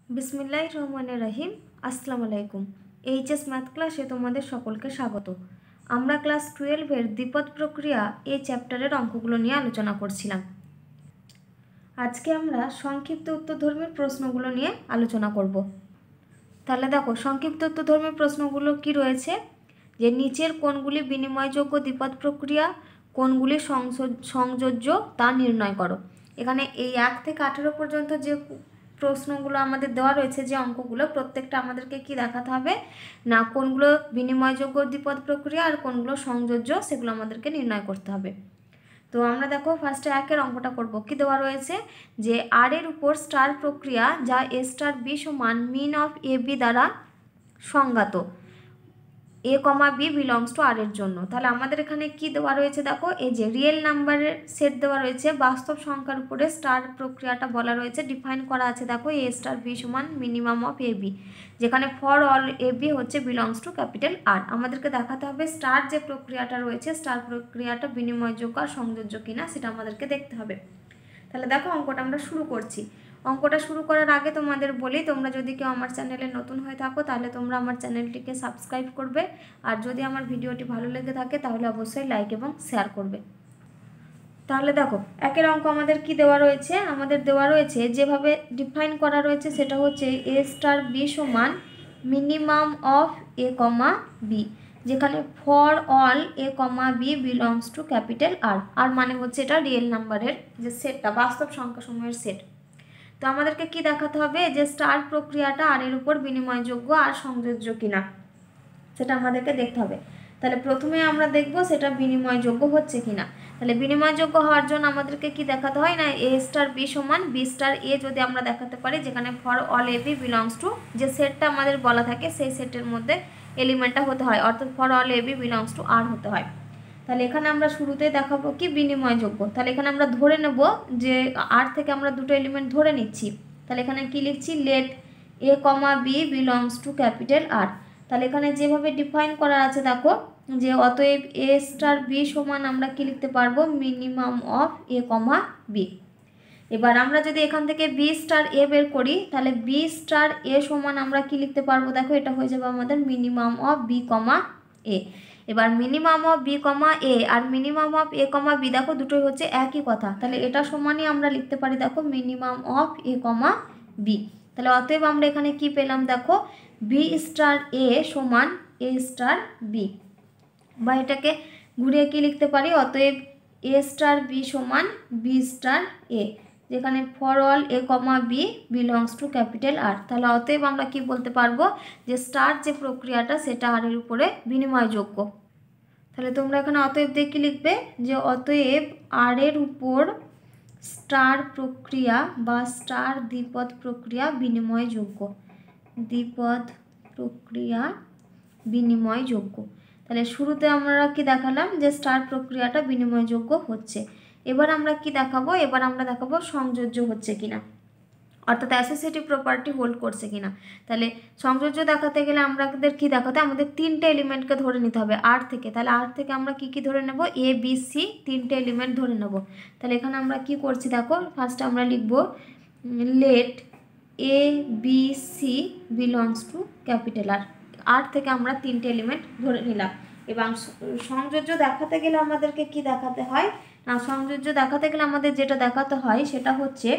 বিসমিল্লাহির রহমানির রহিম। আসসালামু আলাইকুম। এইচএস ম্যাথ ক্লাসে তোমাদের সকলকে স্বাগত। আমরা ক্লাস 12-এর দ্বিপদ প্রক্রিয়া এই চ্যাপ্টারের অঙ্কগুলো নিয়ে আলোচনা করছিলাম। আজকে আমরা সংক্ষিপ্ত উত্তরধর্মীর প্রশ্নগুলো নিয়ে আলোচনা করব। তাহলে দেখো, সংক্ষিপ্ত উত্তরধর্মীর প্রশ্নগুলো কি রয়েছে, যে নিচের কোনগুলি বিনিময়যোগ্য দ্বিপদ প্রক্রিয়া, কোনগুলি সংযোজ্য তা নির্ণয় করো। এখানে এই 1 থেকে 18 পর্যন্ত যে প্রশ্নগুলো আমাদের দেওয়া রয়েছে, যে অঙ্কগুলো, প্রত্যেকটা আমাদেরকে কি দেখাতে হবে না, কোনগুলো বিনিময়যোগ্য দ্বিপদ প্রক্রিয়া আর কোনগুলো সংযোজ্য, সেগুলো আমাদেরকে নির্ণয় করতে হবে। তো আমরা দেখো ফার্স্টে 1-এর অঙ্কটা করব। কি দেওয়া রয়েছে, যে আর এর উপর স্টার প্রক্রিয়া যা এ স্টার বি সমান মিন অফ এ বি দ্বারা সংজ্ঞাত, এ comma B belongs to R এর জন্য। তাহলে আমাদের এখানে কি দেওয়া রয়েছে দেখো, এই যে রিয়েল নাম্বারের সেট দেওয়া রয়েছে, বাস্তব সংখ্যার উপরে স্টার প্রক্রিয়াটা বলা রয়েছে, ডিফাইন করা আছে দেখো এ স্টার বি সমান মিনিমাম অফ এ বি, যেখানে ফর অল এ বি হচ্ছে বিলংস টু ক্যাপিটাল আর। আমাদেরকে দেখাতে হবে স্টার যে প্রক্রিয়াটা রয়েছে, স্টার প্রক্রিয়াটা বিনিময়যোগ্য আর সংযোজ্য কিনা, সেটা আমাদেরকে দেখতে হবে। তাহলে দেখো অঙ্কটা আমরা শুরু করছি। অঙ্কটা শুরু করার আগে তোমাদের বলি, তোমরা যদি কেউ আমার চ্যানেলে নতুন হয়ে থাকো তাহলে তোমরা আমার চ্যানেলটিকে সাবস্ক্রাইব করবে, আর যদি আমার ভিডিওটি ভালো লেগে থাকে তাহলে অবশ্যই লাইক এবং শেয়ার করবে। তাহলে দেখো 1-এর অঙ্ক আমাদের কি দেওয়া রয়েছে, আমাদের দেওয়া রয়েছে যেভাবে ডিফাইন করা রয়েছে সেটা হচ্ছে এ স্টার বি সমান minimum of A comma B, যেখানে for all A comma B belongs to capital R. আর মানে হচ্ছে এটা রিয়েল নাম্বারের যে সেটটা, বাস্তব সংখ্যাসমূহের সেট। তো আমাদেরকে কি দেখাতে হবে, যে স্টার প্রক্রিয়াটা আর এর উপর বিনিময়যোগ্য আর সংযোজ্য কিনা, সেটা আমাদেরকে দেখতে হবে। তাহলে প্রথমে আমরা দেখব সেটা বিনিময়যোগ্য হচ্ছে কিনা। তাহলে বিনিময়যোগ্য হওয়ার জন্য আমাদেরকে কি দেখাতে হয় না, এ স্টার বি সমান বি স্টার এ যদি আমরা দেখাতে পারি, যেখানে for all A B belongs to, যে সেটটা আমাদের বলা থাকে সেই সেটের মধ্যে এলিমেন্টটা হতে হয়, অর্থাৎ for all A B belongs to R হতে হয়। তাহলে এখানে আমরা শুরুতেই দেখাবো কি বিনিময়যোগ্য। তাহলে এখানে আমরা ধরে নেব যে আর থেকে আমরা দুটো এলিমেন্ট ধরে নিচ্ছি। তাহলে এখানে কি লিখছি, let A comma B belongs to capital R. তাহলে এখানে যেভাবে ডিফাইন করা আছে দেখো, যে অতএব এ স্টার বি সমান আমরা কি লিখতে পারবো, minimum of A comma B. এবার আমরা যদি এখান থেকে বি স্টার এ বের করি, তাহলে বি স্টার এ সমান আমরা কি লিখতে পারবো দেখো, এটা হয়ে যাবে আমাদের minimum of B comma A. এবার minimum of B comma A আর minimum of A comma B দেখো দুটোই হচ্ছে একই কথা, তাহলে এটা সমানই আমরা লিখতে পারি দেখো minimum of A comma B. তাহলে অতএব আমরা এখানে কি পেলাম দেখো, বি স্টার এ সমান এ স্টার বি, বা এটাকে ঘুরিয়ে কি লিখতে পারি, অতএব এ স্টার বি সমান বি স্টার এ, যেখানে for all A comma B belongs to capital R. তাহলে অতএব আমরা কি বলতে পারবো, যে স্টার যে প্রক্রিয়াটা সেটা আর এর উপরে বিনিময়যোগ্য। তাহলে তোমরা এখানে অতএব দিয়ে কি লিখবে, যে অতএব আর এর উপর স্টার প্রক্রিয়া বা স্টার দ্বিপদ প্রক্রিয়া বিনিময়যোগ্য, দ্বিপদ প্রক্রিয়া বিনিময়যোগ্য। তাহলে শুরুতে আমরা কি দেখালাম, যে স্টার প্রক্রিয়াটা বিনিময়যোগ্য হচ্ছে। এবার আমরা কি দেখাবো, এবার আমরা দেখাবো সংযোজ্য হচ্ছে কিনা, অর্থাৎ অ্যাসোসিয়েটিভ প্রপার্টি হোল্ড করছে কিনা। তাহলে সংযোজ্য দেখাতে গেলে আমাদের কি দেখাতে, আমাদের তিনটে এলিমেন্টকে ধরে নিতে হবে আর থেকে। তাহলে আর থেকে আমরা কি কি ধরে নেব, এ বি সি তিনটে এলিমেন্ট ধরে নেব। তাহলে এখানে আমরা কি করছি দেখো, ফার্স্টে আমরা লিখব let A B C belongs to capital R. R থেকে আমরা তিনটে এলিমেন্ট ধরে নিলাম। এবং সংযোজ্য দেখাতে গেলে আমাদেরকে কি দেখাতে হয় না, সংযোজ্য দেখাতে গেলে আমাদের যেটা দেখাতে হয় সেটা হচ্ছে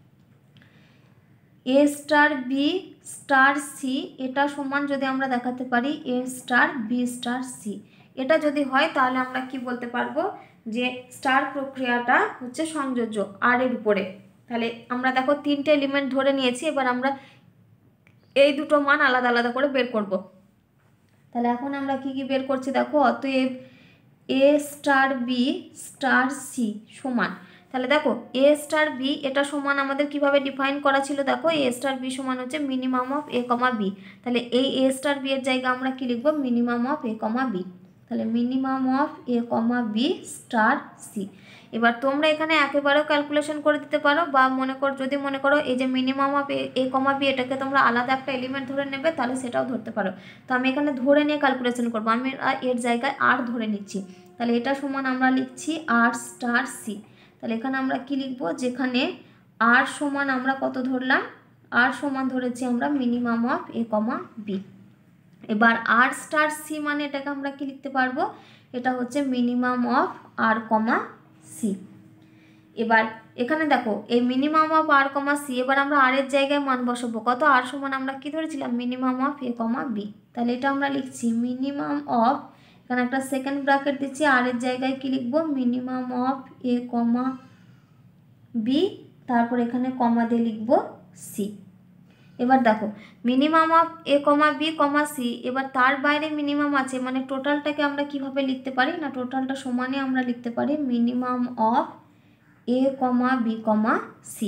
A star B star C, এটা সমান যদি আমরা দেখাতে পারি A star B star C, এটা যদি হয় তাহলে আমরা কি বলতে পারবো, যে স্টার প্রক্রিয়াটা হচ্ছে সংযোজ্য আর এর উপরে। তাহলে আমরা দেখো তিনটে এলিমেন্ট ধরে নিয়েছি, এবার আমরা এই দুটো মান আলাদা আলাদা করে বের করব। তাহলে এখন আমরা কি কি বের করছি দেখো, অতএব এ স্টার বি স্টার সি সমান, তাহলে দেখো এ স্টার বি এটা সমান আমাদের কিভাবে ডিফাইন করা ছিল দেখো, এ স্টার বি সমান হচ্ছে minimum of A comma B. তাহলে এই এ স্টার বি এর জায়গায় আমরা কি লিখবো, minimum of A comma B. তাহলে minimum of A comma B star C. এবার তোমরা এখানে একেবারেও ক্যালকুলেশন করে দিতে পারো, বা যদি মনে করো এই যে minimum of A comma B এটাকে তোমরা আলাদা একটা এলিমেন্ট ধরে নেবে, তাহলে সেটাও ধরতে পারো। তো আমি এখানে ধরে নিয়ে ক্যালকুলেশন করবো, আমি এর জায়গায় আর ধরে নিচ্ছি। তাহলে এটা সমান আমরা লিখছি আর স্টার সি। তাহলে এখানে আমরা কি লিখবো, যেখানে আর সমান আমরা কত ধরলাম, আর সমান ধরেছি আমরা minimum of A comma B. এবার আর স্টার সি মানে এটাকে আমরা কি লিখতে পারবো, এটা হচ্ছে minimum of R comma C. এবার এখানে দেখো এই minimum of R comma C, এবার আমরা আর এর জায়গায় মান বসাবো কত, আর সমান আমরা কি ধরেছিলাম minimum of A comma B. তাহলে এটা আমরা লিখছি মিনিমাম অফ, এখানে একটা সেকেন্ড ব্র্যাকেট দিচ্ছি, আর এর জায়গায় কি লিখবো minimum of A comma B, তারপর এখানে কমা দিয়ে লিখবো সি। এবার দেখো minimum of A comma B comma C, এবার তার বাইরে মিনিমাম আছে মানে টোটালটাকে আমরা কিভাবে লিখতে পারি না, টোটালটা সমানে আমরা লিখতে পারি minimum of A comma B comma C.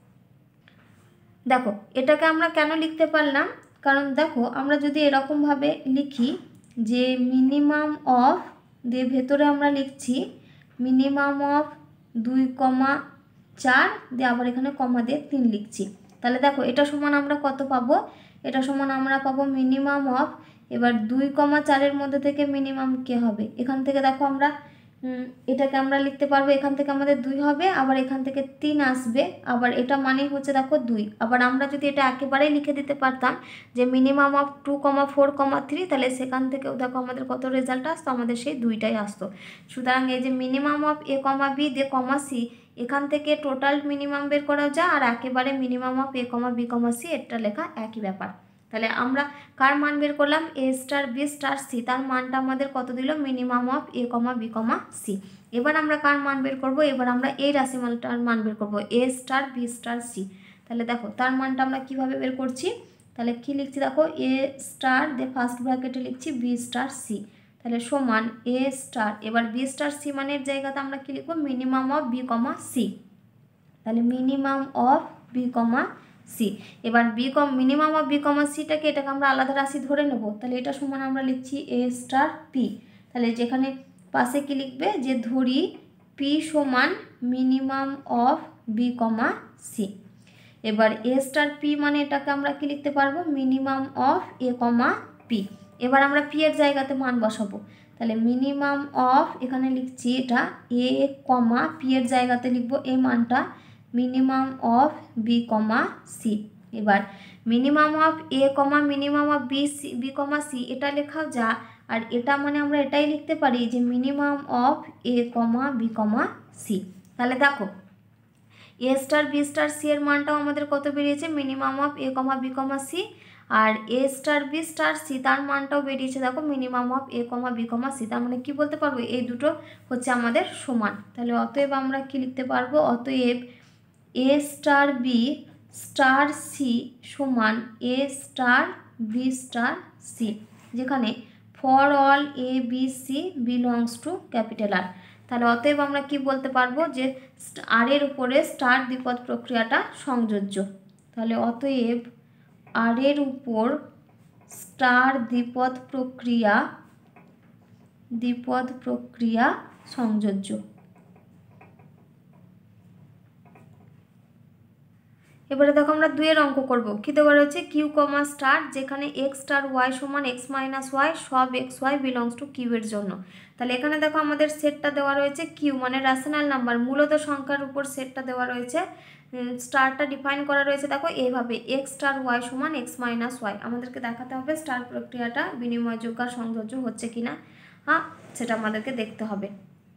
দেখো এটাকে আমরা কেন লিখতে পারলাম, কারণ দেখো আমরা যদি এরকমভাবে লিখি যে মিনিমাম অফ দিয়ে ভেতরে আমরা লিখছি মিনিমাম অফ 2,4 দিয়ে আবার এখানে কমা দিয়ে 3 লিখছি, তাহলে দেখো এটা সমান আমরা কত পাবো, এটা সমান আমরা পাবো মিনিমাম অফ, এবার 2,4 মধ্যে থেকে মিনিমাম কে হবে, এখান থেকে দেখো আমরা এটাকে আমরা লিখতে পারবো, এখান থেকে আমাদের 2 হবে, আবার এখান থেকে 3 আসবে, আবার এটা মানেই হচ্ছে দেখো 2। আবার আমরা যদি এটা একেবারেই লিখে দিতে পারতাম যে মিনিমাম অফ 2,4,3, তাহলে সেখান থেকেও দেখো আমাদের কত রেজাল্ট আসতো, আমাদের সেই 2টাই আসতো। সুতরাং এই যে minimum of A comma B দিয়ে কমা সি, এখান থেকে টোটাল মিনিমাম বের করা যায়, আর একেবারে minimum of A comma B comma C এটা লেখা একই ব্যাপার। তাহলে আমরা কার মান বের করলাম A star B star C, তার মানটা আমাদের কত দিল minimum of A comma B comma C. এবার আমরা কার মান বের করব, এবার আমরা এই রাশিমালটার মান বের করব এ স্টার বি স্টার সি। তাহলে দেখো তার মানটা আমরা কিভাবে বের করছি, তাহলে কি লিখছি দেখো এ স্টার দিয়ে ফার্স্ট ব্র্যাকেটে লিখছি বি স্টার সি, তাহলে সমান এ স্টার, এবার বি স্টার সি মানের জায়গাতে আমরা কি লিখবো minimum of B comma C, তাহলে minimum of B comma C. এবার মিনিমাম অফ বি কমা সিটাকে এটাকে আমরা আলাদা রাশি ধরে নেব, তাহলে এটা সমান আমরা লিখছি এ স্টার পি, তাহলে যেখানে পাশে কি লিখবে যে ধরি পি সমান minimum of B comma C. এবার এ স্টার পি মানে এটাকে আমরা কি লিখতে পারবো minimum of A comma P. এবার আমরা পি এর জায়গাতে মান বসাবো, তাহলে মিনিমাম অফ এখানে লিখছি এটা এ কমা পি এর জায়গাতে লিখবো এই মানটা minimum of B comma C. এবার minimum of A comma minimum of B comma C এটা লেখাও যা, আর এটা মানে আমরা এটাই লিখতে পারি যে minimum of A comma B comma C. তাহলে দেখো A star B star C এর মানটাও আমাদের কত বেরিয়েছে minimum of A comma B comma C, আর A star B star C তার মানটাও বেরিয়েছে দেখো minimum of A comma B comma C. তার মানে কি বলতে পারবো এই দুটো হচ্ছে আমাদের সমান। তাহলে অতএব আমরা কি লিখতে পারবো, অতএব এ স্টার বি স্টার সি সমান এ স্টার বি স্টার সি, যেখানে for all A B C belongs to capital R. তাহলে অতএব আমরা কি বলতে পারবো যে আর এর উপরে স্টার দ্বিপদ প্রক্রিয়াটা সংযোজ্য। তাহলে অতএব আর এর উপর স্টার দ্বিপদ প্রক্রিয়া সংযোজ্য। এবারে দেখো আমরা 2 এর অঙ্ক করব, কি দেওয়া রয়েছে কিউ কমা স্টার, যেখানে এক্স স্টার ওয়াই সমান এক্স মাইনাস ওয়াই, সব X Y belongs to Q এর জন্য। তাহলে এখানে দেখো আমাদের সেটটা দেওয়া রয়েছে কিউ মানে রেশনাল নাম্বার, মূলত সংখ্যার উপর সেটটা দেওয়া রয়েছে, স্টারটা ডিফাইন করা রয়েছে দেখো এইভাবে এক্স স্টার ওয়াই সমান এক্স মাইনাস ওয়াই। আমাদেরকে দেখাতে হবে স্টার প্রক্রিয়াটা বিনিময়যোগ্য আর সংযোজ্য হচ্ছে কিনা, হ্যাঁ সেটা আমাদেরকে দেখতে হবে।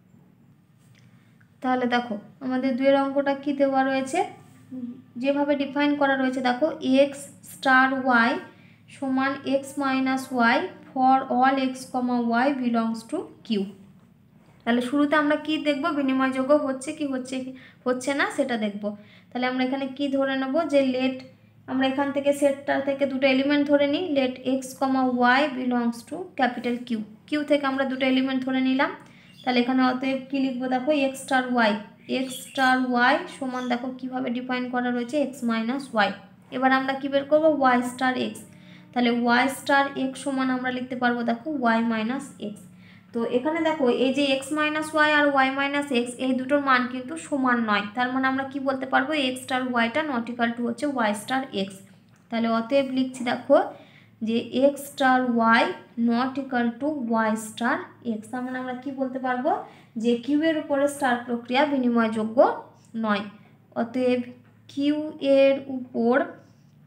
তাহলে দেখো আমাদের 2 এর অঙ্কটা কি দেওয়া রয়েছে, যেভাবে ডিফাইন করা রয়েছে দেখো এক্স স্টার ওয়াই সমান X minus Y for all x comma Y belongs to Q. তাহলে শুরুতে আমরা কি দেখব বিনিময়যোগ্য হচ্ছে কি হচ্ছে না সেটা দেখব। তাহলে আমরা এখানে কি ধরে নেব যে লেট, আমরা এখান থেকে সেটটা থেকে দুটো এলিমেন্ট ধরে নিই, let x comma Y belongs to capital Q, Q থেকে আমরা দুটো এলিমেন্ট ধরে নিলাম। তাহলে এখানে অতএব কী লিখবো দেখো এক্স স্টার ওয়াই সমান দেখো কীভাবে ডিফাইন করা রয়েছে এক্স মাইনাস ওয়াই। এবার আমরা কী বের করবো ওয়াই স্টার এক্স, তাহলে ওয়াই স্টার এক্স সমান আমরা লিখতে পারবো দেখো ওয়াই মাইনাস এক্স। তো এখানে দেখো এই যে এক্স মাইনাস ওয়াই আর ওয়াই মাইনাস এক্স এই দুটোর মান কিন্তু সমান নয়, তার মানে আমরা কি বলতে পারবো এক্স স্টার ওয়াইটা নট ইকাল টু হচ্ছে ওয়াই স্টার এক্স। তাহলে অতএব লিখছি দেখো যে X star Y not equal to Y star X. তার মানে আমরা কি বলতে পারবো যে কিউ এর উপরে স্টার প্রক্রিয়া বিনিময়যোগ্য নয়। অতএব কিউ এর উপর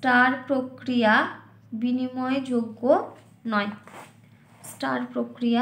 স্টার প্রক্রিয়া বিনিময়যোগ্য নয়। স্টার প্রক্রিয়া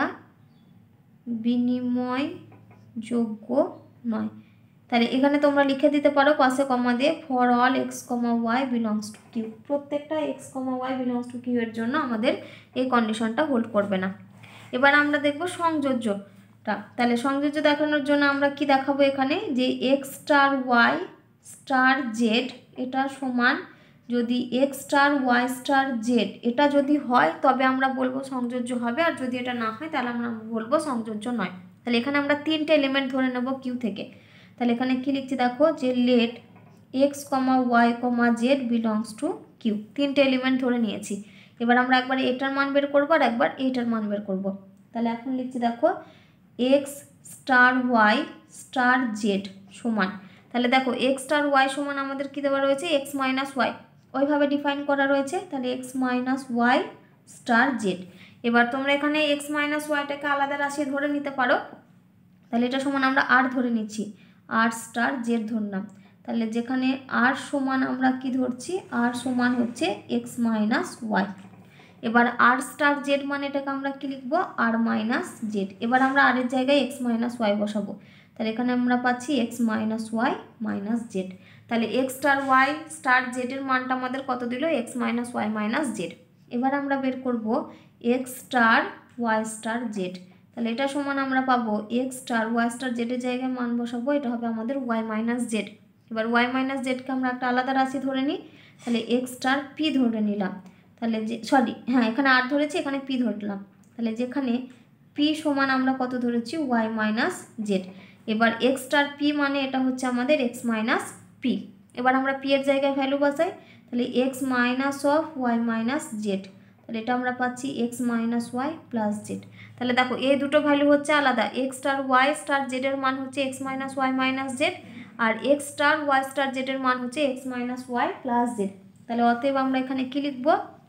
বিনিময়যোগ্য নয়। তাহলে এখানে তোমরা লিখে দিতে পারো পাশে কমা দিয়ে for all x comma Y belongs to Q. প্রত্যেকটা X comma Y belongs to Q এর জন্য আমাদের এই কন্ডিশনটা হোল্ড করবে না। এবার আমরা দেখব সংযোজ্যটা। তাহলে সংযোজ্য দেখানোর জন্য আমরা কি দেখাবো এখানে, যে X star Y star Z এটা সমান, যদি X star Y star Z এটা যদি হয় তবে আমরা বলবো সংযোজ্য হবে, আর যদি এটা না হয় তাহলে আমরা বলবো সংযোজ্য নয়। তাহলে এখানে আমরা তিনটে এলিমেন্ট ধরে নেব কিউ থেকে। তাহলে এখানে কি লিখছি দেখো, যে let x comma Y comma Z belongs to Q. তিনটে এলিমেন্ট ধরে নিয়েছি। এবার আমরা একবার এটার মান বের করবো আর একবার এইটার মান বের করবো। তাহলে এখন লিখছি দেখো X star Y star Z সমান, তাহলে দেখো এক্স স্টার ওয়াই সমান আমাদের কী দেওয়া রয়েছে, এক্স মাইনাস ওয়াই, ওইভাবে ডিফাইন করা রয়েছে। তাহলে X minus Y star Z. এবার তোমরা এখানে এক্স মাইনাস ওয়াইটাকে আলাদা রাশি ধরে নিতে পারো। তাহলে এটা সমান আমরা আর ধরে নিচ্ছি, আর স্টার জেড ধরলাম। তাহলে যেখানে আর সমান আমরা কি ধরছি, আর সমান হচ্ছে এক্স মাইনাস ওয়াই। এবার আর স্টার জেড মানে এটাকে আমরা কি লিখবো, আর মাইনাস জেড। এবার আমরা আর এর জায়গায় এক্স মাইনাস ওয়াই বসাবো। তাহলে এখানে আমরা পাচ্ছি X minus Y minus Z. তাহলে এক্স স্টার ওয়াই স্টার জেডের মানটা আমাদের কত দিল, X minus Y minus Z. এবার আমরা বের করব X star Y star Z. তাহলে এটা সমান আমরা পাবো এক্স স্টার ওয়াই স্টার জেডের জায়গায় মান বসাবো, এটা হবে আমাদের ওয়াই মাইনাস জেড। এবার ওয়াই মাইনাস জেডকে আমরা একটা আলাদা রাশি ধরে নিই। তাহলে এক্স স্টার পি ধরে নিলাম। তাহলে যে এখানে আর ধরেছি, এখানে পি ধরলাম। তাহলে যেখানে পি সমান আমরা কত ধরেছি, ওয়াই মাইনাস জেড। এবার এক্স স্টার পি মানে এটা হচ্ছে আমাদের এক্স মাইনাস পি। এবার আমরা পি এর জায়গায় ভ্যালু বসাই। তাহলে X minus of Y minus Z. তাহলে এটা আমরা পাচ্ছি X minus Y plus Z. তাহলে দেখো এই দুটো ভ্যালু হচ্ছে আলাদা, এক্স স্টার ওয়াই স্টার জেডের মান হচ্ছে X minus Y minus Z, আর এক্স স্টার ওয়াই স্টার জেডের মান হচ্ছে X minus Y plus Z. তাহলে অতএব আমরা এখানে কি লিখব,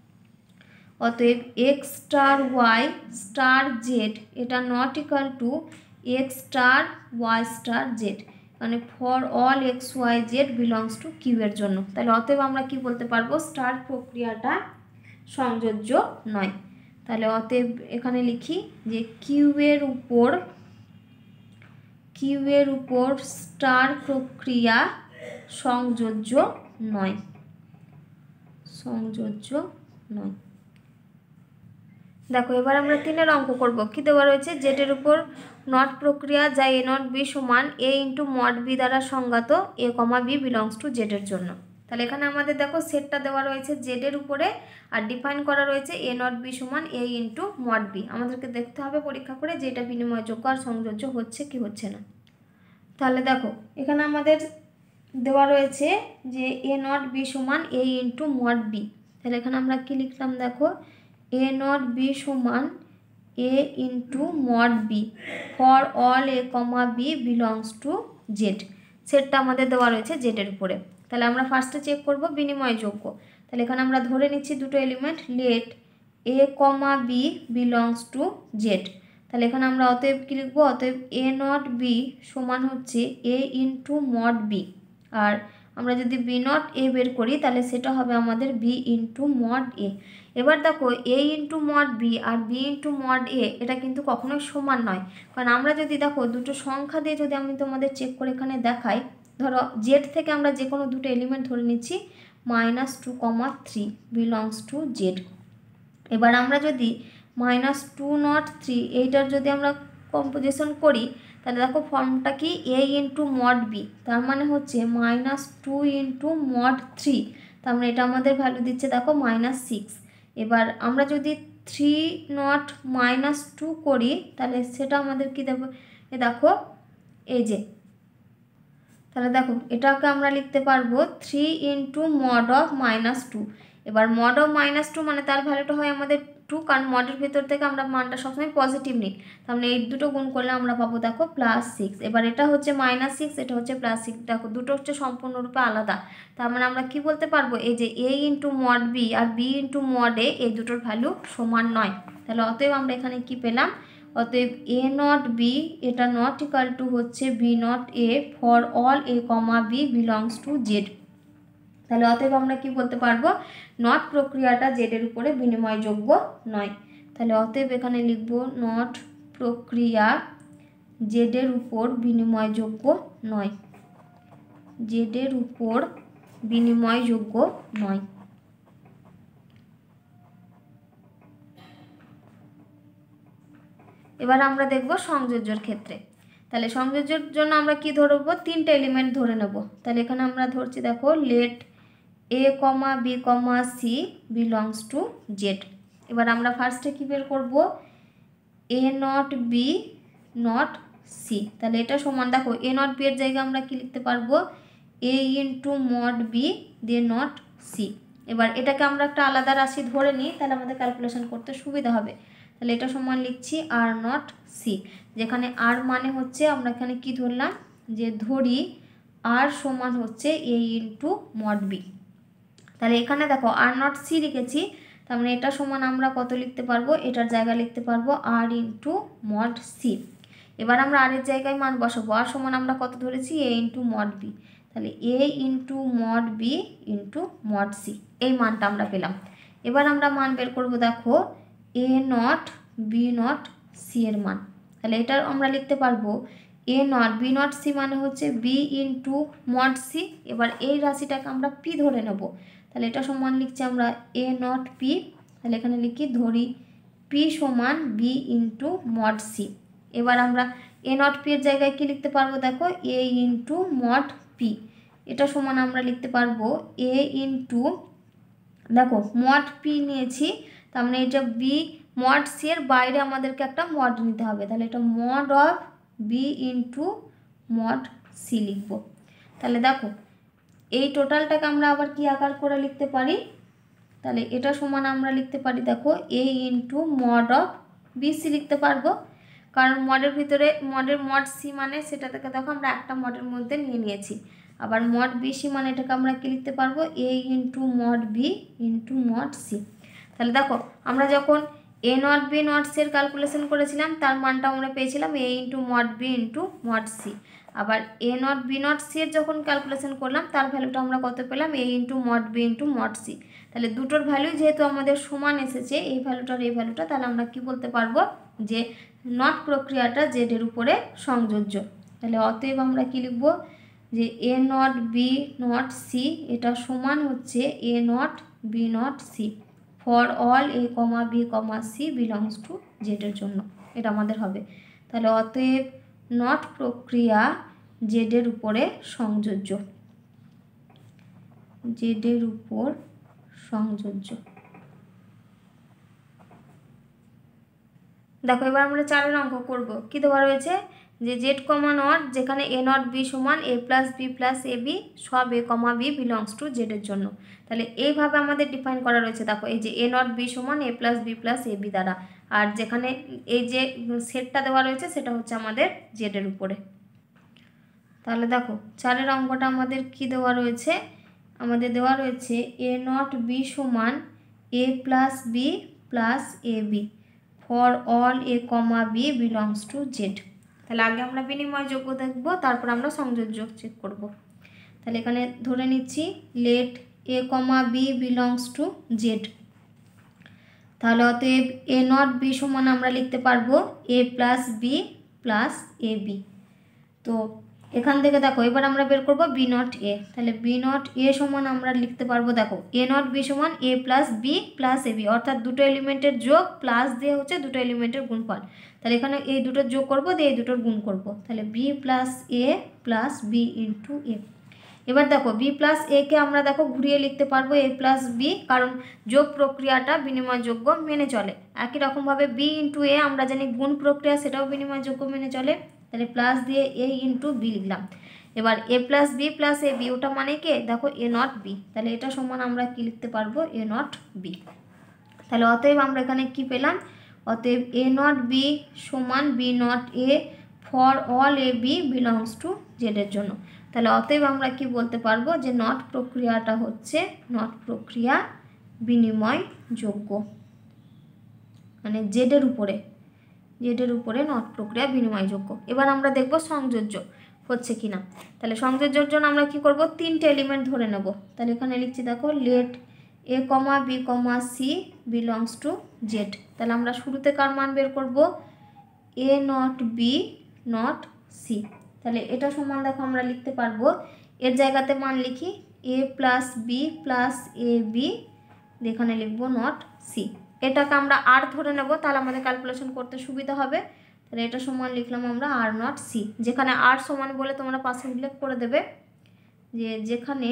অতএব X star Y star Z এটা not equal to X star Y star Z, মানে for all x Y Z belongs to Q এর জন্য। তাহলে অতএব আমরা কি বলতে পারবো, স্টার প্রক্রিয়াটা সংযোজ্য নয়। তাহলে অতএব এখানে লিখি যে কিউ এর উপর স্টার প্রক্রিয়া সংযোজ্য নয়, সংযোজ্য নয়। দেখো এবার আমরা 3 অঙ্ক করব। কি দেওয়া রয়েছে, জেডের উপর নট প্রক্রিয়া যা এ নট বি সমান এ ইন্টু মড বি দ্বারা সংজ্ঞাত এ কমা বি বিলংস টু জেডের জন্য। তাহলে এখানে আমাদের দেখো সেটটা দেওয়া রয়েছে জেডের উপরে, আর ডিফাইন করা রয়েছে এ নট বি সমান এ ইন্টু মড বি। আমাদেরকে দেখতে হবে পরীক্ষা করে যে এটা বিনিময়যোগ্য আর সংযোজ্য হচ্ছে কি হচ্ছে না। তাহলে দেখো এখানে আমাদের দেওয়া রয়েছে যে এ নট বি সমান এ ইন্টু মড বি। তাহলে এখানে আমরা কি লিখলাম দেখো, এ নট বি সমান A into mod B for all A comma B belongs to Z. সেটটা আমাদের দেওয়া রয়েছে জেডের উপরে। তাহলে আমরা ফার্স্টে চেক করব বিনিময়যোগ্য। তাহলে এখানে আমরা ধরে নিচ্ছি দুটো element, let A comma B belongs to Z. তাহলে এখানে আমরা অতএব কী লিখবো, অতএব এ নট বি সমান হচ্ছে এ ইন্টু মড বি, আর আমরা যদি বি নট এ বের করি তাহলে সেটা হবে আমাদের বি ইন্টু মড এ। এবার দেখো এ ইন্টু মড বি আর বি ইন্টু মড এ এটা কিন্তু কখনোই সমান নয়, কারণ আমরা যদি দেখো দুটো সংখ্যা দিয়ে যদি আমি তোমাদের চেক করে এখানে দেখাই, ধরো জেড থেকে আমরা যে কোনো দুটো এলিমেন্ট ধরে নিচ্ছি -2,3 বিলংস টু জেড। এবার আমরা যদি -203 এইটার যদি আমরা কম্পোজিশন করি তাহলে দেখো ফর্মটা কি, এ ইন্টু মড বি, তার মানে হচ্ছে -2 ইন্টু মড 3, তার মানে এটা আমাদের ভ্যালু দিচ্ছে দেখো -6। এবার আমরা যদি 3 নট -2 করি তাহলে সেটা আমাদের কি দেবো, দেখো এই যে, তাহলে দেখো এটাকে আমরা লিখতে পারবো 3 ইন্টু মড অফ -2। এবার মড অফ -2 মানে তার ভ্যালুটা হয় আমাদের 2, কারণ মডের ভিতর থেকে আমরা মানটা সবসময় পজিটিভ নিই। তার মানে এই দুটো গুণ করলে আমরা পাবো দেখো +6। এবার এটা হচ্ছে -6, এটা হচ্ছে +6। দেখো দুটো হচ্ছে সম্পূর্ণরূপে আলাদা। তার মানে আমরা কি বলতে পারবো, এই যে এ ইন্টু মড বি আর বি ইন্টু মড এ এই দুটোর ভ্যালু সমান নয়। তাহলে অতএব আমরা এখানে কি পেলাম, অতএব এ নট বি এটা নট ইকুয়াল টু হচ্ছে B not A for all A comma B belongs to Z. তাহলে অতএব আমরা কি বলতে পারবো, নট প্রক্রিয়াটা জেডের উপরে বিনিময়যোগ্য নয়। তাহলে অতএব এখানে লিখব নট প্রক্রিয়া জেডের উপর বিনিময়যোগ্য নয়, জেডের উপর বিনিময়যোগ্য নয়। এবার আমরা দেখব সংযোজ্যর ক্ষেত্রে। তাহলে সংযোজ্যের জন্য আমরা কি ধরবো, তিনটে এলিমেন্ট ধরে নেব। তাহলে এখানে আমরা ধরছি দেখো let A comma B comma C belongs to Z. এবার আমরা ফার্স্টে কি বের করব, A not B not C. তাহলে এটা সমান দেখো এ নট বি এর জায়গায় আমরা কি লিখতে পারবো, এ ইন্টু মড বি দিয়ে নট সি। এবার এটাকে আমরা একটা আলাদা রাশি ধরে নিই, তাহলে আমাদের ক্যালকুলেশন করতে সুবিধা হবে। তাহলে এটা সমান লিখছি আর নট সি, যেখানে আর মানে হচ্ছে আমরা এখানে কি ধরলাম, যে ধরি আর সমান হচ্ছে এ ইন্টু মড বি। তাহলে এখানে দেখো আর নট সি লিখেছি, তার মানে এটা সমান আমরা কত লিখতে পারবো, এটার জায়গায় লিখতে পারবো আর ইন্টু মড সি। এবার আমরা আর এর জায়গায় মান বসাবো, আর সমান আমরা কত ধরেছি, এ ইন্টু মড বি। তাহলে A into mod B into mod C, এই মানটা আমরা পেলাম। এবার আমরা মান বের করবো দেখো A not B not C এর মান। তাহলে এটা আমরা লিখতে পারবো A not B not C মানে হচ্ছে বি ইন্টু মড সি। এবার এই রাশিটাকে আমরা পি ধরে নেব। তাহলে এটা সমান লিখছি আমরা এ নট পি। তাহলে এখানে লিখি ধরি পি সমান বি ইন্টু মড সি। এবার আমরা এ নট পি এর জায়গায় কি লিখতে পারবো দেখো এ ইন্টু মড পি। এটা সমান আমরা লিখতে পারবো এ ইন্টু দেখো মড পি নিয়েছি, তার মানে এটা বি মড সি এর বাইরে আমাদেরকে একটা মড নিতে হবে। তাহলে এটা mod of B into mod C লিখব। তাহলে দেখো এই টোটালটাকে আমরা আবার কি আকার করে লিখতে পারি, তাহলে এটা সমান আমরা লিখতে পারি দেখো A into mod of B C লিখতে পারবো, কারণ মডের ভিতরে মডের মড সি মানে সেটা থেকে দেখো আমরা একটা মডের মধ্যে নিয়ে নিয়েছি। আবার মড বি সি মানে এটাকে আমরা কি লিখতে পারবো A into mod B into mod C. তাহলে দেখো আমরা যখন A not B not C এর ক্যালকুলেশন করেছিলাম তার মানটা আমরা পেয়েছিলাম A into mod B into mod C. আবার A not B not C এর যখন ক্যালকুলেশন করলাম তার ভ্যালুটা আমরা কত পেলাম, A into mod B into mod C. তাহলে দুটোর ভ্যালু যেহেতু আমাদের সমান এসেছে, এই ভ্যালুটার এই ভ্যালুটা, তাহলে আমরা কি বলতে পারবো যে নট প্রক্রিয়াটা জেডের উপরে সংযোজ্য। তাহলে অতএব আমরা কি লিখবো যে A not B not C এটা সমান হচ্ছে A not B not C for all A comma B comma C belongs to জেডের জন্য, এটা আমাদের হবে। তাহলে অতএব নট প্রক্রিয়া জেডের উপরে সংযোজ্য, জেডের উপর সংযোজ্য। দেখো এবার আমরা 4 অঙ্ক করব। কি দেওয়া রয়েছে যে জেড কমা নট যেখানে এ নট বি সমান A plus B plus A B সব এ কমা বি বিলংস টু জেডের জন্য। তাহলে এইভাবে আমাদের ডিফাইন করা রয়েছে দেখো এই যে এ নট বি সমান A plus B plus A B দ্বারা, আর যেখানে এই যে সেটটা দেওয়া রয়েছে সেটা হচ্ছে আমাদের জেডের উপরে। তাহলে দেখো 4 অঙ্কটা আমাদের কি দেওয়া রয়েছে, আমাদের দেওয়া রয়েছে এ নট বি সমান A plus B plus A B for all A comma B belongs to Z. তাহলে আগে আমরা বিনিময়যোগ্য দেখব, তারপর আমরা সংযোজ্য চেক করব। তাহলে এখানে ধরে নিচ্ছি let A comma B belongs to Z. তাহলে অতএব এ নট বি সমান আমরা লিখতে পারবো A plus B plus A B. তো এখান থেকে দেখো এবার আমরা বের করব বি নট এ। তাহলে বি নট এ সমান আমরা লিখতে পারবো দেখো এ নট বি সমান A plus B plus A B, অর্থাৎ দুটো এলিমেন্টের যোগ প্লাস দিয়ে হচ্ছে দুটো এলিমেন্টের গুণফল। তাহলে এখানে এই দুটো যোগ করব দিয়ে এই দুটোর গুণ করব, তাহলে B plus A plus B into A. এবার দেখো বি প্লাস এ কে আমরা দেখো ঘুরিয়ে লিখতে পারবো এ প্লাস বি, কারণ যোগ প্রক্রিয়াটা বিনিময়যোগ্য মেনে চলে। একই রকমভাবে বি ইন্টু এ আমরা জানি গুণ প্রক্রিয়া, সেটাও বিনিময়যোগ্য মেনে চলে। তাহলে প্লাস দিয়ে এ ইন্টু বি লিখলাম। এবার A plus B plus A B ওটা মানে কে দেখো এ নট বি, তাহলে এটা সমান আমরা কি লিখতে পারবো এ নট বি। তাহলে অতএব আমরা এখানে কি পেলাম, অতএব এ নট বি সমান B not A for all A B belongs to জেডের জন্য। তাহলে অতএব আমরা কি বলতে পারবো যে নট প্রক্রিয়াটা হচ্ছে নট প্রক্রিয়া বিনিময়যোগ্য, মানে জেডের উপরে নট প্রক্রিয়া বিনিময়যোগ্য। এবার আমরা দেখব সংযোজ্য। হচ্ছে কিনা। তাহলে সংযোজ্যের জন্য আমরা কি করব, তিনটে এলিমেন্ট ধরে নেব। তাহলে এখানে লিখছি দেখো, let A comma B comma C belongs to Z. তাহলে আমরা শুরুতে কার মান বের করব, A not B not C. তাহলে এটা সমান দেখো আমরা লিখতে পারবো, এর জায়গাতে মান লিখি A plus B plus A B, এখানে লিখবো নট সি। এটাকে আমরা আর ধরে নেব, তাহলে আমাদের ক্যালকুলেশন করতে সুবিধা হবে। তাহলে এটা সমান লিখলাম আমরা আর নট সি, যেখানে আর সমান বলে তোমরা পাশে উল্লেখ করে দেবে যে যেখানে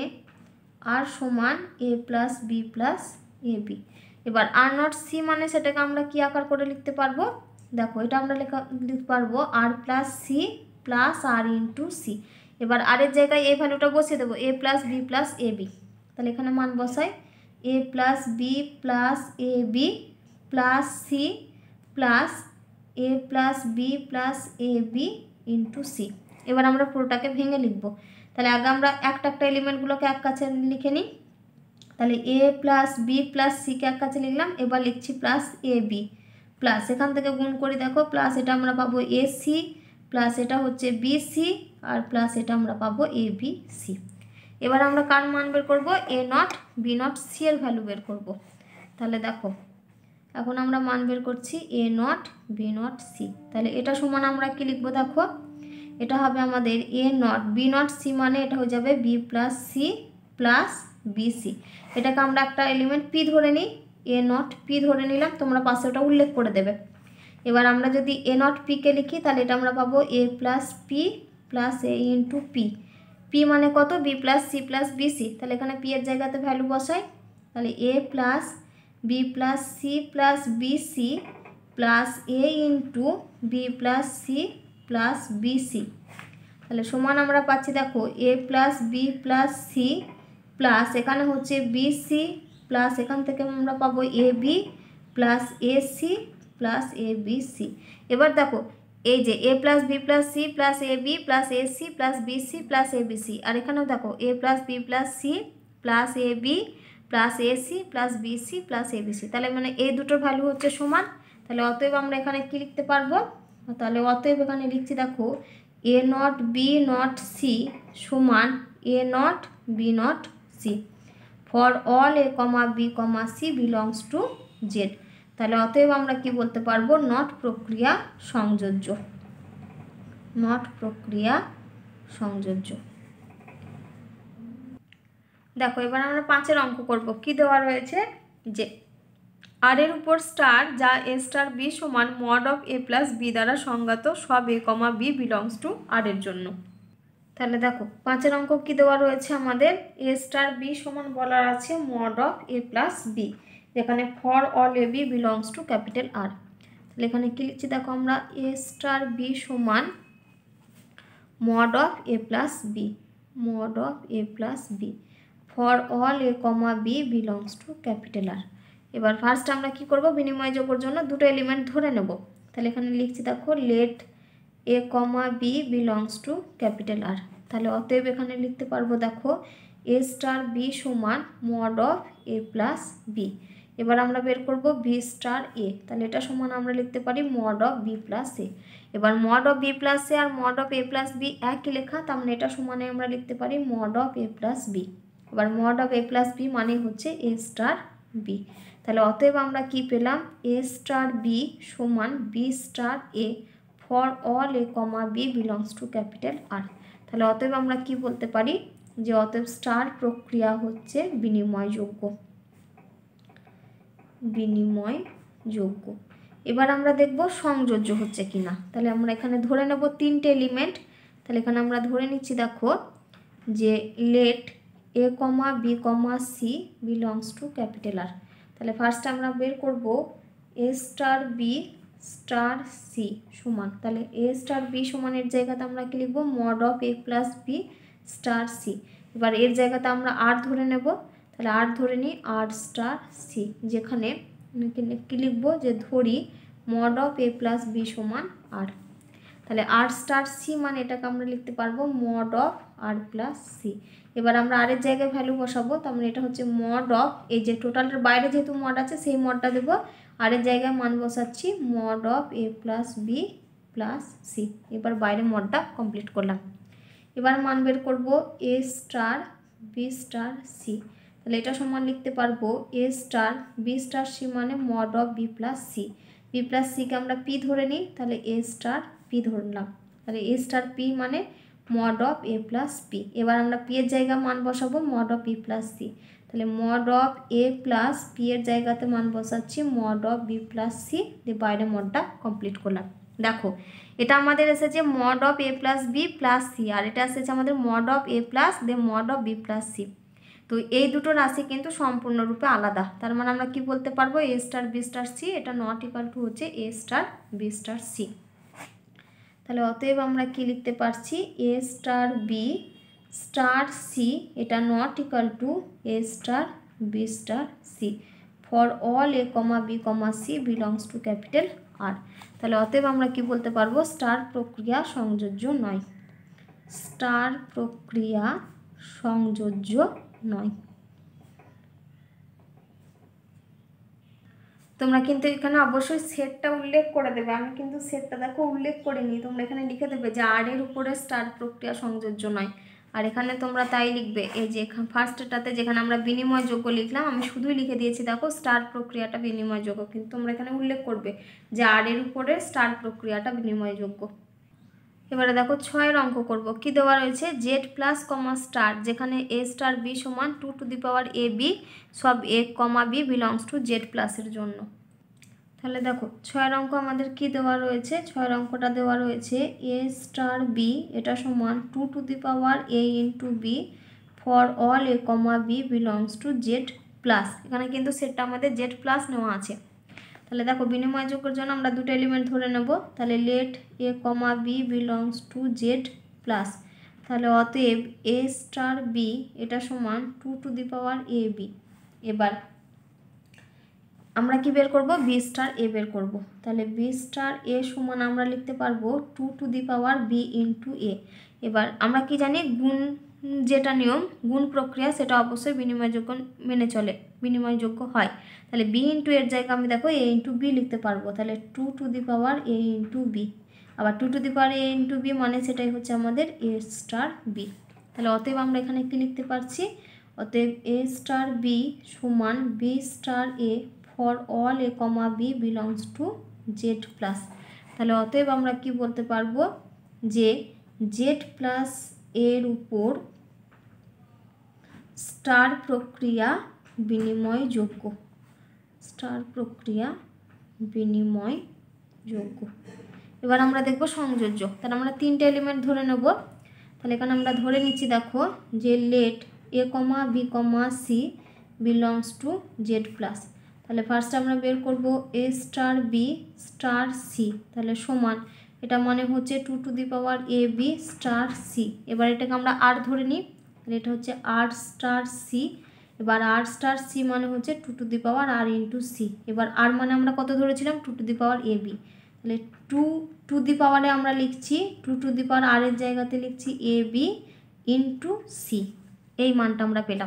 আর সমান A plus B plus A B. এবার আর নট সি মানে সেটাকে আমরা কি আকার করে লিখতে পারবো, দেখো এটা আমরা লিখতে পারবো R plus C plus R into C. এবার আর এর জায়গায় এই ভ্যালুটা বসিয়ে দেবো, A plus B plus A B. তাহলে এখানে মান বসাই A plus B plus A B plus C plus A plus B plus A B into C. এবার আমরা পুরোটাকে ভেঙে লিখবো। তাহলে আগে আমরা একটা এলিমেন্টগুলোকে এক কাছে লিখে নিই। তাহলে এ প্লাস বি প্লাস সিকে এক কাছে লিখলাম, এবার লিখছি প্লাস এ বি প্লাস, এখান থেকে গুণ করি দেখো, প্লাস এটা আমরা পাবো এ সি প্লাস এটা হচ্ছে বি সি আর প্লাস এটা আমরা পাবো এ বি সি। এবার আমরা কার মান বের করব, A not B not C এর ভ্যালু বের করব। তাহলে দেখো এখন আমরা মান বের করছি A not B not C. তাহলে এটা সমান আমরা কি লিখবো, দেখো এটা হবে আমাদের A not B not C, মানে এটা হয়ে যাবে B plus C plus B C. এটাকে আমরা একটা এলিমেন্ট পি ধরে নিই, এ নট পি ধরে নিলাম, তোমরা পাশে ওটা উল্লেখ করে দেবে। এবার আমরা যদি এ নট পিকে লিখি তাহলে এটা আমরা পাবো A plus P plus A into P. P মানে কত, B plus C plus B C. তাহলে এখানে পি এর জায়গাতে ভ্যালু বসাই, তাহলে A plus B plus C plus B C plus A into B plus C plus B C. তাহলে সমান আমরা পাচ্ছি দেখো A plus B plus C plus এখানে হচ্ছে বি সি প্লাস এখান থেকে আমরা পাবো A B plus A C plus A B C. এবার দেখো এই যে A plus B plus C plus A B plus A C plus B C plus A B C, আর এখানেও দেখো A plus B plus C plus A B plus A C plus B C plus A B C. তাহলে মানে এই দুটোর value হচ্ছে সমান। তাহলে অতএব আমরা এখানে কি লিখতে পারবো, তাহলে অতএব এখানে লিখছি দেখো A not B not C সমান A not B not C for all A comma B comma C belongs to Z. তাহলে অতএব আমরা কি বলতে পারবো, নট প্রক্রিয়া সংযোজ্য, নট প্রক্রিয়া সংযোজ্য। দেখো এবার আমরা 5 অঙ্ক করব। কি দেওয়া রয়েছে যে আর এর উপর স্টার যা এ স্টার বি সমান mod of A plus B দ্বারা সংজ্ঞাত সব এ comma B belongs to R এর জন্য। তাহলে দেখো 5 অঙ্ক কি দেওয়া রয়েছে আমাদের, এ স্টার বি সমান বলার আছে mod of A plus B, যেখানে for all A B belongs to capital R. তাহলে এখানে কি লিখছি দেখো আমরা এ স্টার বি সমান mod of A plus B, mod of A plus B for all A comma B belongs to capital R. এবার first আমরা কি করব, বিনিময় যোগের জন্য দুটো এলিমেন্ট ধরে নেব। তাহলে এখানে লিখছি দেখো let A comma B belongs to capital R. তাহলে অতএব এখানে লিখতে পারবো দেখো এ স্টার বি সমান mod of A plus B. এবার আমরা বের করব বি স্টার এ, তাহলে এটা সমান আমরা লিখতে পারি mod of B plus A. এবার mod of B plus A আর mod of A plus B একই লেখা, তার মানে এটা সমানে আমরা লিখতে পারি mod of A plus B. এবার mod of A plus B মানে হচ্ছে এ স্টার বি। তাহলে অতএব আমরা কি পেলাম, এ স্টার বি সমান B star A for all A comma B belongs to capital R. তাহলে অতএব আমরা কি বলতে পারি যে অতএব স্টার প্রক্রিয়া হচ্ছে বিনিময়যোগ্য, বিনিময়যোগ্য। এবার আমরা দেখব সংযোজ্য হচ্ছে কিনা। তাহলে আমরা এখানে ধরে নেব 3টে এলিমেন্ট। তাহলে এখানে আমরা ধরে নিচ্ছি দেখো যে let A comma B comma C belongs to capital R. তাহলে ফার্স্ট আমরা বের করব এ স্টার বি স্টার সি সমান, তাহলে এ স্টার বি সমানের জায়গাতে আমরা কি লিখব mod of A plus B star C. এবার এর জায়গাতে আমরা আর ধরে নেব, তাহলে আর ধরে নিই আর স্টার সি, যেখানে কি লিখবো যে ধরি mod of A plus B সমান আর। তাহলে আর স্টার সি মানে এটাকে আমরা লিখতে পারবো mod of R plus C. এবার আমরা আর এর জায়গায় ভ্যালু বসাবো, তার মানে এটা হচ্ছে মড অফ, এই যে টোটালের বাইরে যেহেতু মড আছে সেই মডটা দেবো, আর এর জায়গায় মান বসাচ্ছি mod of A plus B plus C. এবার বাইরে মডটা কমপ্লিট করলাম। এবার মান বের করব এ স্টার বি স্টার সি। তাহলে এটা সমান লিখতে পারবো এ স্টার বি স্টার সি মানে mod of B plus C. B plus সিকে আমরা পি ধরে নিই, তাহলে এ স্টার পি ধরলাম। তাহলে এ স্টার পি মানে mod of A plus P. এবার আমরা পি এর জায়গা মান বসাবো mod of B plus C. তাহলে mod of A plus P এর জায়গাতে মান বসাচ্ছি mod of B plus C, দিয়ে বাইরে মডটা কমপ্লিট করলাম। দেখো এটা আমাদের এসেছে mod of A plus B plus C, আর এটা এসেছে আমাদের মড অফ এ প্লাস দিয়ে mod of B plus C. তো এই দুটো রাশি কিন্তু সম্পূর্ণরূপে আলাদা। তার মানে আমরা কি বলতে পারবো এ স্টার বি স্টার সি এটা নট ইকুয়াল টু হচ্ছে A star B star C. তাহলে অতএব আমরা কি লিখতে পারছি A star B star C এটা not equal to A star B star C for all A comma B comma C belongs to capital R. তাহলে অতএব আমরা কি বলতে পারবো স্টার প্রক্রিয়া সংযোজ্য নয়, স্টার প্রক্রিয়া সংযোজ্য নয়। তোমরা কিন্তু এখানে অবশ্যই সেটটা উল্লেখ করে দেবে। আমি কিন্তু সেটটা দেখো উল্লেখ করিনি, তোমরা এখানে লিখে দেবে যে আর এর উপরে স্টার প্রক্রিয়া সংযোজ্য নয়। আর এখানে তোমরা তাই লিখবে, এই যে ফার্স্টটাতে যেখানে আমরা বিনিময়যোগ্য লিখলাম আমি শুধুই লিখে দিয়েছি দেখো স্টার প্রক্রিয়াটা বিনিময়যোগ্য, কিন্তু তোমরা এখানে উল্লেখ করবে যে আর এর উপরে স্টার প্রক্রিয়াটা বিনিময়যোগ্য। এবারে দেখো 6 অঙ্ক করব। কি দেওয়া রয়েছে জেড প্লাস কমা স্টার, যেখানে এ স্টার বি সমান 2 to the power A B সব এ comma B belongs to Z প্লাসের জন্য। তাহলে দেখো 6 অঙ্ক আমাদের কি দেওয়া রয়েছে, 6 অঙ্কটা দেওয়া রয়েছে এ স্টার বি এটা সমান 2 to the power A into B for all A comma B belongs to Z plus. এখানে কিন্তু সেটটা আমাদের জেড প্লাস নেওয়া আছে। তাহলে দেখো বিনিময়যোগ্যের জন্য আমরা দুটো এলিমেন্ট ধরে নেব। তাহলে let A comma B belongs to Z plus. তাহলে অতএব এ স্টার বি এটা সমান 2 to the power A B. এবার আমরা কি বের করব বি স্টার এ বের করব। তাহলে বি স্টার এ সমান আমরা লিখতে পারবো 2 to the power B into A. এবার আমরা কি জানি গুণ যেটা নিয়ম গুণ প্রক্রিয়া সেটা অবশ্যই বিনিময়যোগ্য মেনে চলে, বিনিময়যোগ্য হয়। তাহলে বি ইন্টু এর জায়গায় আমি দেখো এ ইন্টু বি লিখতে পারবো। তাহলে 2 to the power A into B, আবার 2 to the power A into B মানে সেটাই হচ্ছে আমাদের এ স্টার বি। তাহলে অতএব আমরা এখানে কি লিখতে পারছি, অতএব এ স্টার বি সমান B star A for all A comma B belongs to Z plus. তাহলে অতএব আমরা কি বলতে পারবো যে জেড প্লাস এর উপর স্টার প্রক্রিয়া বিনিময়যোগ্য, স্টার প্রক্রিয়া বিনিময়যোগ্য। এবার আমরা দেখব সংযোজ্য। তাহলে আমরা 3টে এলিমেন্ট ধরে নেব। তাহলে এখানে আমরা ধরে নিচ্ছি দেখো যে let A comma B comma C belongs to Z plus. তাহলে ফার্স্ট আমরা বের করব এ স্টার বি স্টার সি, তাহলে সমান এটা মানে হচ্ছে 2 to the power A B star C. এবার এটাকে আমরা আর ধরে নিই, তাহলে এটা হচ্ছে আর স্টার সি। এবার আর স্টার সি মানে হচ্ছে 2 to the power R into C. এবার আর মানে আমরা কত ধরেছিলাম 2 to the power A B. তাহলে 2 টু দি পাওয়ারে আমরা লিখছি 2 টু দি পাওয়ার আর এর জায়গাতে লিখছি এ বি ইন্টু সি, এই মানটা আমরা পেলাম।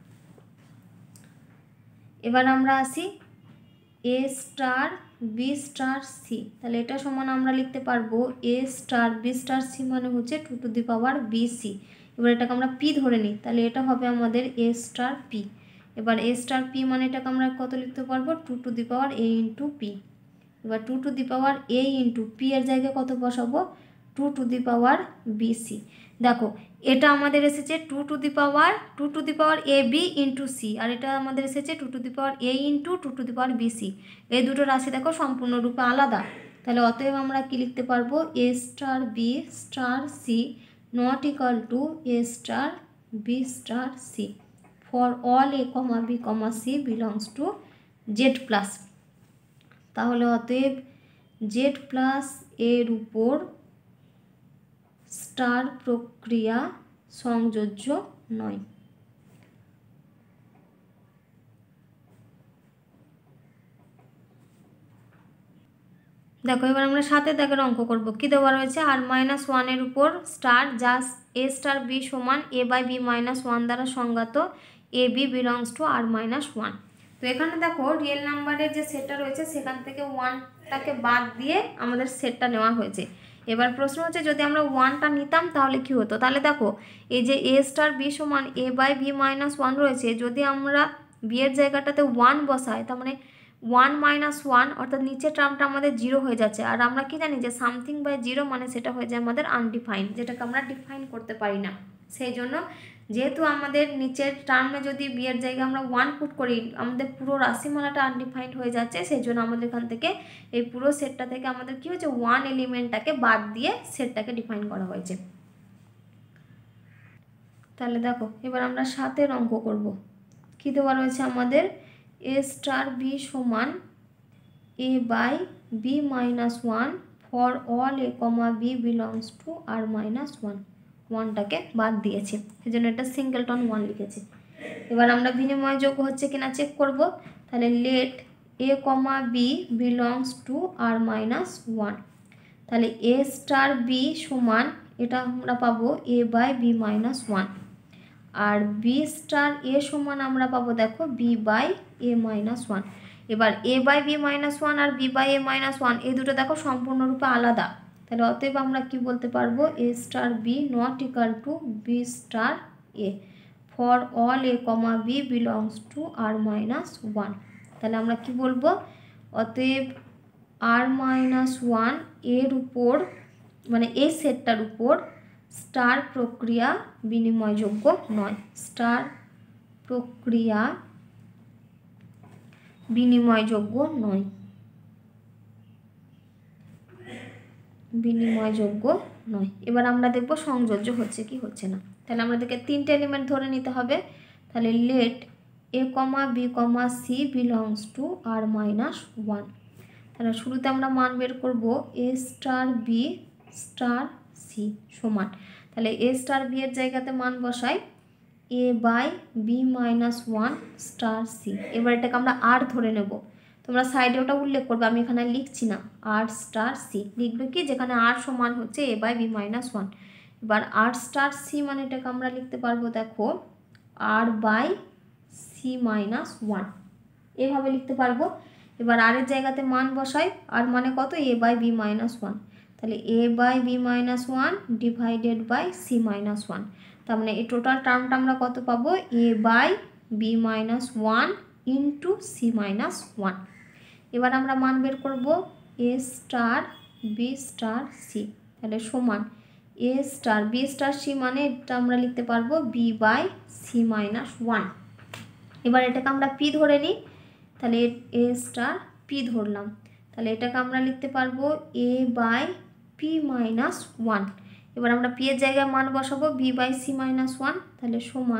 এবার আমরা আসি A star B star C. তাহলে এটা সমান আমরা লিখতে পারবো এ স্টার বি স্টার সি মানে হচ্ছে 2 to the power B C. এবার এটাকে আমরা পি ধরে নিই, তাহলে এটা হবে আমাদের এ স্টার পি। এবার এ স্টার পি মানে এটাকে আমরা কত লিখতে পারবো 2 to the power A into p. এবার 2 to the power A into p এর জায়গায় কত বসাবো 2 to the power B c. দেখো এটা আমাদের এসেছে 2 to the power A B into c, আর এটা আমাদের এসেছে 2 to the power A into 2 to the power B c. এই দুটো রাশি দেখো সম্পূর্ণরূপে আলাদা। তাহলে অতএব আমরা কি লিখতে পারবো এ star B star c not equal to A star B star C for all A comma B comma C belongs to Z plus. তাহলে অতএব জেড প্লাস এর উপর স্টার প্রক্রিয়া সংযোজ্য নয়। দেখো এবার আমরা 7 দাগের অঙ্ক করব। কি দেওয়া রয়েছে আর মাইনাস 1 এর উপর স্টার যা এ স্টার বি সমান এ বাই বি মাইনাস 1 দ্বারা সংজ্ঞাত a B belongs to R minus 1। তো এখানে দেখো রিয়েল নাম্বারের যে সেটটা রয়েছে সেখান থেকে 1টাকে বাদ দিয়ে আমাদের সেটটা নেওয়া হয়েছে। এবার প্রশ্ন হচ্ছে যদি আমরা 1টা নিতাম তাহলে কি হতো, তাহলে দেখো এই যে a স্টার b সমান a/b-1 রয়েছে, যদি আমরা b এর জায়গাটাতে 1 বসাই তার মানে 1 - 1 অর্থাৎ নিচের টার্মটা আমাদের 0 হয়ে যাচ্ছে। আর আমরা কি জানি যে সামথিং বাই 0 মানে সেটা হয়ে যায় আমাদের আনডিফাইন্ড, যেটাকে আমরা ডিফাইন করতে পারি না। সেই জন্য যেহেতু আমাদের নিচের টার্মে যদি বি এর জায়গায় আমরা 1 পুট করি আমাদের পুরো রাশিমালাটা আনডিফাইন্ড হয়ে যাচ্ছে, সেই জন্য আমাদের এখান থেকে এই পুরো সেটটা থেকে আমাদের কি হয়েছে 1 এলিমেন্টটাকে বাদ দিয়ে সেটটাকে ডিফাইন করা হয়েছে। তাহলে দেখো এবার আমরা 7এর অঙ্ক করব। কী দেওয়া রয়েছে আমাদের a স্টার b সমান a/b-1 for all a, b belongs to r-1, 1টাকে বাদ দিয়েছি, সেই জন্য এটা সিঙ্গেলটন 1 লিখেছি। এবার আমরা বিনিময়যোগ্য হচ্ছে কিনা চেক করব। তাহলে let a, b belongs to r-1, তাহলে a স্টার b সমান এটা আমরা পাবো a/b-1 R b star a সমান আমরা পাবো দেখো b/a-1। এবার a/b-1 আর b/a-1 এই দুটো দেখো সম্পূর্ণরূপে আলাদা, তাহলে অতএব আমরা কি বলতে পারবো a star b not equal to b star a for all a, b belongs to r-1। তাহলে আমরা কি বলবো, অতএব r-1 এর উপর মানে এই সেটটার উপর স্টার প্রক্রিয়া বিনিময়যোগ্য নয়, স্টার প্রক্রিয়া বিনিময়যোগ্য নয়, বিনিময়যোগ্য নয়। এবার আমরা দেখব সংযোজ্য হচ্ছে কি হচ্ছে না। তাহলে আমাদেরকে 3টে এলিমেন্ট ধরে নিতে হবে। তাহলে let a, b, c belongs to r-1। তাহলে শুরুতে আমরা মান বের করব a star b star c সমান, তাহলে a স্টার b এর জায়গাতে মান বসাই a/b-1 স্টার c। এবার এটাকে আমরা r ধরে নেব, তোমরা সাইডে ওটা উল্লেখ করবে, আমি এখানে লিখছি না। r স্টার c লিখবে কি, যেখানে r সমান হচ্ছে a/b-1। এবার r স্টার c মানে এটাকে আমরা লিখতে পারবো দেখো r/c-1 এভাবে লিখতে পারবো। এবার r এর জায়গাতে মান বসাই, r মানে কত a/b-1, তাহলে a/b-1 ডিভাইডেড বাই c-1, তার মানে এই টোটাল টার্মটা আমরা কত পাবো a/b-1 ইন্টু c-1। এবার আমরা মান বের করব a star b star c, তাহলে সমান a star b star c মানে এটা আমরা লিখতে পারবো b/c-1। এবার এটাকে আমরা p ধরে নিই, তাহলে a স্টার p ধরলাম, তাহলে এটাকে আমরা লিখতে পারবো a/p-1। এবার আমরা p এর জায়গায় মান বসাবো b/c-1, তাহলে সমান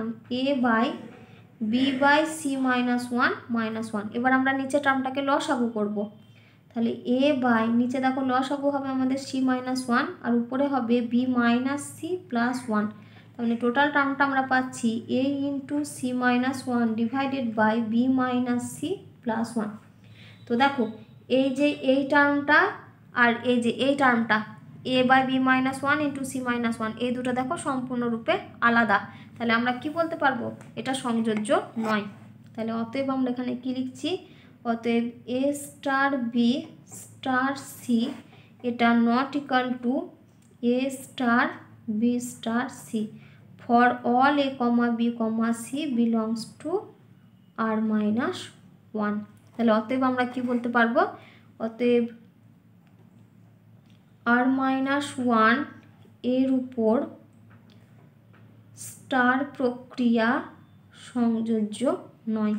a/b/c-1 এবার আমরা নিচে টার্মটাকে লসাগু করব, তাহলে নিচে দেখো লসাগু হবে আমাদের c-1 আর উপরে হবে b-c+1, তাহলে টোটাল টার্মটা আমরা পাচ্ছি a into c-1 divided by b-c+1। তো দেখো এই যে এই টার্মটা আর এই যে এই টার্মটা a/b-1 ইন্টু c-1 এই দুটো দেখো সম্পূর্ণরূপে আলাদা, তাহলে আমরা কি বলতে পারবো, এটা সংযোজ্য নয়। তাহলে অতএব আমরা এখানে কি লিখছি, অতএব a star b star c এটা not equal to a star b star c for all a, b, c belongs to r-1। তাহলে অতএব আমরা কি বলতে পারবো, অতএব r-1 এর উপর স্টার প্রক্রিয়া সংযোজ্য নয়।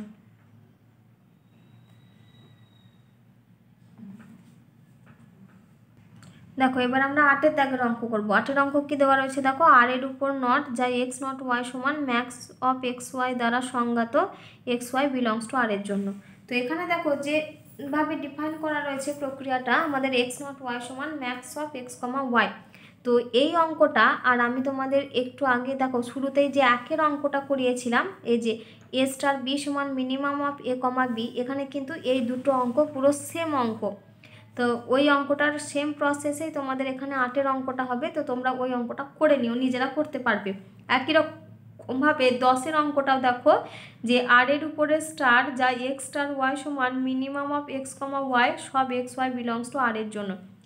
দেখো এবার আমরা 8এর দাগের অঙ্ক করব। 8এর অঙ্ক কি দেওয়া রয়েছে দেখো, আর এর উপর নট যা x নট y সমান ম্যাক্স অফ xy দ্বারা সংজ্ঞাত xy বিলংস টু আর এর জন্য। তো এখানে দেখো যেভাবে ডিফাইন করা রয়েছে প্রক্রিয়াটা আমাদের x নট y সমান ম্যাক্স অফ x, y। তো এই অঙ্কটা আর আমি তোমাদের একটু আগে দেখো শুরুতেই যে 1-এর অঙ্কটা করিয়েছিলাম, এই যে a স্টার b সমান মিনিমাম অফ a, b, এখানে কিন্তু এই দুটো অঙ্ক পুরো সেম অঙ্ক। তো ওই অঙ্কটার সেম প্রসেসেই তোমাদের এখানে 8-এর অঙ্কটা হবে, তো তোমরা ওই অঙ্কটা করে নিও, নিজেরা করতে পারবে। একই রকমভাবে 10-এর অঙ্কটাও দেখো যে আর এর উপরে স্টার যা x স্টার y সমান মিনিমাম অফ x, y সব x, y belongs to R এর জন্য।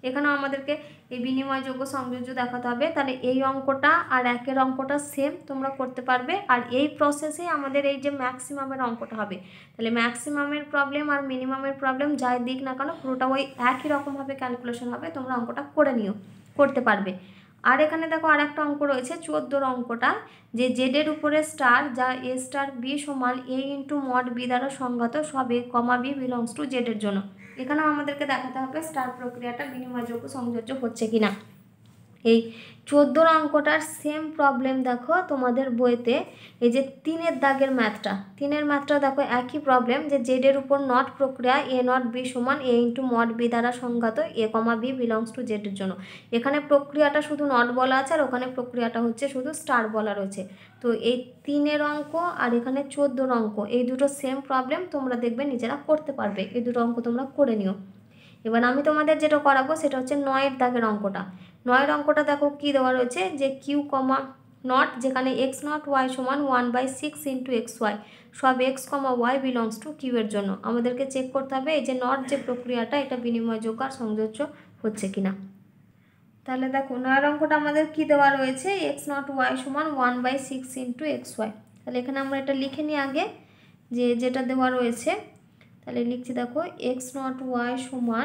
এখানেও আমাদেরকে এই বিনিময়যোগ্য সংযোজ্য দেখাতে হবে। তাহলে এই অঙ্কটা আর একের অঙ্কটা সেম তোমরা করতে পারবে, আর এই প্রসেসে আমাদের এই যে ম্যাক্সিমামের অঙ্কটা হবে। তাহলে ম্যাক্সিমামের প্রবলেম আর মিনিমামের প্রবলেম যাই দিক না কেন পুরোটা ওই একই রকমভাবে ক্যালকুলেশন হবে, তোমরা অঙ্কটা করে নিও, করতে পারবে। আর এখানে দেখো আর একটা অঙ্ক রয়েছে 14 অঙ্কটা, যে জেডের উপরে স্টার যা এ স্টার বি সমান এ ইন্টু মড বি দ্বারা সংজ্ঞাত সব এ কমা বি বিলংস টু জেডের জন্য। এখানেও আমাদেরকে দেখাতে হবে স্টার প্রক্রিয়াটা বিনিময়যোগ্য সংযোজ্য হচ্ছে কিনা। এই 14 অঙ্কটার সেম প্রবলেম দেখো তোমাদের বইতে এই যে 3-এর দাগের ম্যাথটা, 3-এর ম্যাথটা দেখো একই প্রবলেম, যে জেডের উপর নট প্রক্রিয়া এ নট বি সমান এ ইন্টু মড বি দ্বারা সংজ্ঞাত এ কমা বি বিলংস টু জেডের জন্য। এখানে প্রক্রিয়াটা শুধু নট বলা আছে, আর ওখানে প্রক্রিয়াটা হচ্ছে শুধু স্টার বলা রয়েছে। তো এই 3-এর অঙ্ক আর এখানে 14-র অঙ্ক, এই দুটো সেম প্রবলেম, তোমরা দেখবে নিজেরা করতে পারবে। এই দুটো অঙ্ক তোমরা করে নিও। এবার আমি তোমাদের যেটা করাবো সেটা হচ্ছে 9-এর দাগের অঙ্কটা। 9-এর অঙ্কটা দেখো কি দেওয়া রয়েছে, যে কিউ কমা নট যেখানে এক্স নট ওয়াই সমান 1/6 ইন্টু এক্স ওয়াই সব x comma Y belongs to Q এর জন্য আমাদেরকে চেক করতে হবে এই যে নট যে প্রক্রিয়াটা এটা বিনিময়যোগ্য আর সংযোজ্য হচ্ছে কিনা। তাহলে দেখো 9-এর অঙ্কটা আমাদের কি দেওয়া রয়েছে, এক্স নট ওয়াই সমান 1/6 ইন্টু এক্স ওয়াই। তাহলে এখানে আমরা এটা লিখে নিই আগে, যে যেটা দেওয়া রয়েছে। তাহলে লিখছি দেখো এক্স নট ওয়াই সমান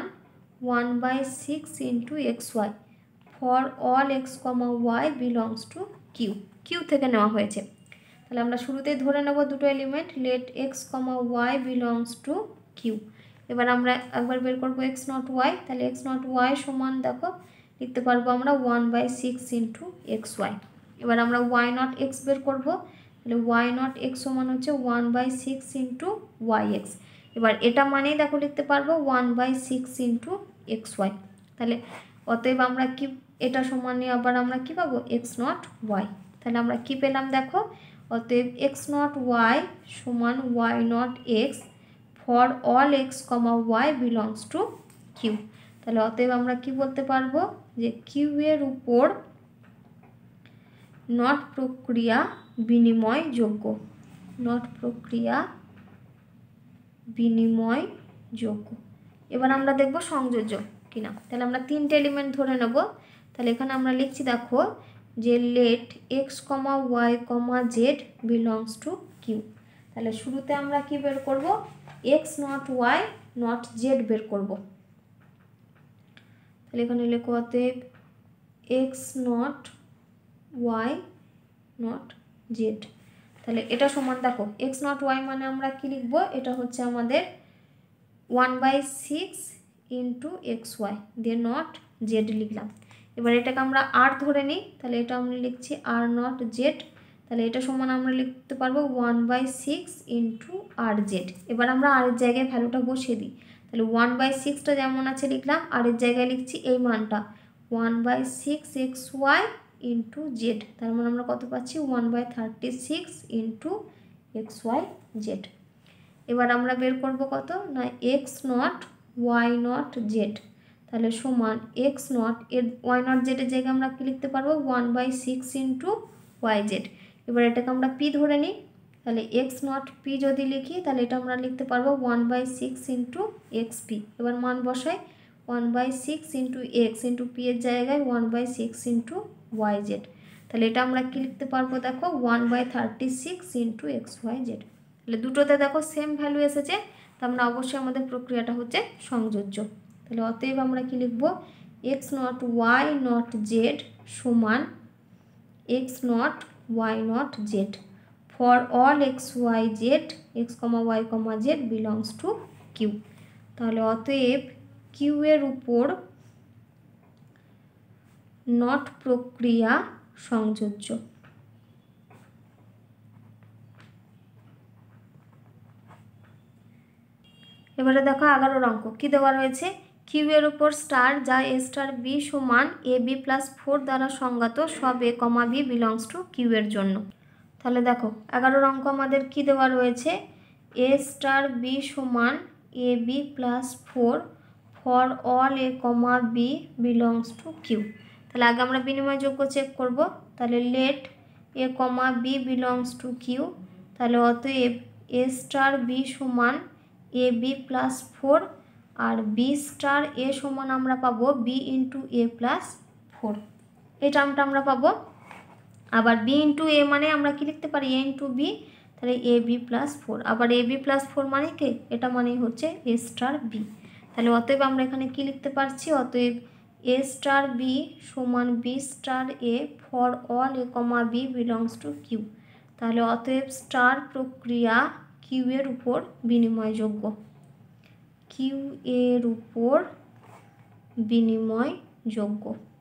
1/6 into x y for all x comma Y belongs to Q, Q থেকে নেওয়া হয়েছে। তাহলে আমরা শুরুতেই ধরে নেব দুটো element, let x comma Y belongs to Q. এবার আমরা একবার বের করবো এক্স নট ওয়াই। তাহলে এক্স নট ওয়াই সমান দেখো লিখতে পারবো আমরা 1/6 ইন্টু এক্স ওয়াই। এবার আমরা ওয়াই নট এক্স বের করবো। তাহলে ওয়াই নট এক্স সমান হচ্ছে 1/6 ইন্টু ওয়াই এক্স। এবার এটা মানেই দেখো লিখতে পারবো 1/6 ইন্টু এক্স ওয়াই। তাহলে অতএব আমরা কি এটা সমানে আবার আমরা কি পাবো এক্স নট ওয়াই। তাহলে আমরা কি পেলাম দেখো, অতএব এক্স নট ওয়াই সমান y nought x for all x comma Y belongs to Q. তাহলে অতএব আমরা কি বলতে পারবো, যে কিউ এর উপর নট প্রক্রিয়া বিনিময়যোগ্য, নট প্রক্রিয়া বিনিময়যোগ্য। এবার আমরা দেখব সংযোজ্য কিনা। তাহলে আমরা 3টে এলিমেন্ট ধরে নেব। তাহলে এখানে আমরা লিখছি দেখো যে let x comma Y comma Z belongs to Q. তাহলে শুরুতে আমরা কি বের করব, x nought y nought z বের করব। তাহলে এখানে লেখো অতএব x nought y nought z. তাহলে এটা সমান দেখো এক্স নট ওয়াই মানে আমরা কি লিখব, এটা হচ্ছে আমাদের 1/6 ইন্টু এক্স ওয়াই দিয়ে নট জেড লিখলাম। এবার এটাকে আমরা আর ধরে নিই। তাহলে এটা আমরা লিখছি আর নট জেড। তাহলে এটা সমান আমরা লিখতে পারবো 1/6 ইন্টু আর জেড। এবার আমরা আর এর জায়গায় ভ্যালুটা বসিয়ে দিই। তাহলে 1/6টা যেমন আছে লিখলাম, আর এর জায়গায় লিখছি এই মানটা 1/6 এক্স ওয়াই ইন্টু জেড। তার মানে আমরা কত পাচ্ছি 1/36 ইন্টু এক্স ওয়াই জেড। এবার আমরা বের করব কত না x nought y nought z. তাহলে সমান এক্স নট এর ওয়াই নট জেডের জায়গায় আমরা কি লিখতে পারবো 1/6 ইন্টু ওয়াই জেড। এবার এটাকে আমরা পি ধরে নিই। তাহলে এক্স নট পি যদি লিখি তাহলে এটা আমরা লিখতে পারবো 1/6 ইন্টু এক্স পি। এবার মান বসাই 1/6 ইন্টু এক্স ইন্টু পি এর জায়গায় 1/6 ইন্টু ওয়াই জেড। তাহলে এটা আমরা কি লিখতে পারবো দেখো 1/36 ইন্টু এক্স ওয়াই জেড। তাহলে দুটোতে দেখো সেম ভ্যালু এসেছে, তো আমরা অবশ্যই আমাদের প্রক্রিয়াটা হচ্ছে সংযোজ্য। তাহলে অতএব আমরা কি লিখব, x nought y nought z সমান x nought y nought z for all x Y z x comma Y comma Z belongs to Q. তাহলে অতএব কিউ এর উপর নট প্রক্রিয়া সংযোজ্য। এবারে দেখো 11 অঙ্ক কি দেওয়া রয়েছে, কিউ এর উপর স্টার যা এ স্টার বি সমান এ বি প্লাস 4 দ্বারা সংজ্ঞাত সব এ comma B belongs to Q এর জন্য। তাহলে দেখো 11 অঙ্ক আমাদের কি দেওয়া রয়েছে, এ স্টার বি সমান a B plus 4 for all A comma B belongs to Q. তাহলে আগে আমরা বিনিময়যোগ্য চেক করব। তাহলে let A comma B belongs to Q. তাহলে অতএব এ স্টার বি সমান এ বি প্লাস 4 আর বি স্টার এ সমান আমরা পাবো বি ইন্টু এ প্লাস 4, এই টার্মটা আমরা পাবো। আবার বি ইন্টু এ মানে আমরা কি লিখতে পারি, এ ইন্টু বি, তাহলে এ বি প্লাস 4। আবার এ বি প্লাস 4 মানে কি, এটা মানেই হচ্ছে এ স্টার বি। তাহলে অতএব আমরা এখানে কি লিখতে পারছি, অতএব এ স্টার বি সমান B star A for all A comma B belongs to Q. তাহলে অতএব স্টার প্রক্রিয়া কিউ এর উপর বিনিময়যোগ্য, কিউ এর উপর বিনিময়যোগ্য।